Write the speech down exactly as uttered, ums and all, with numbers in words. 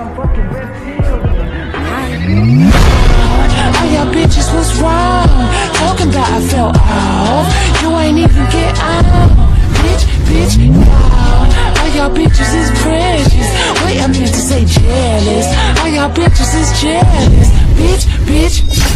All y'all bitches was wrong, talking about I fell off. You ain't even get out, bitch, bitch, y'all. All y'all bitches is precious. Wait, I meant to say jealous. All y'all bitches is jealous, bitch, bitch.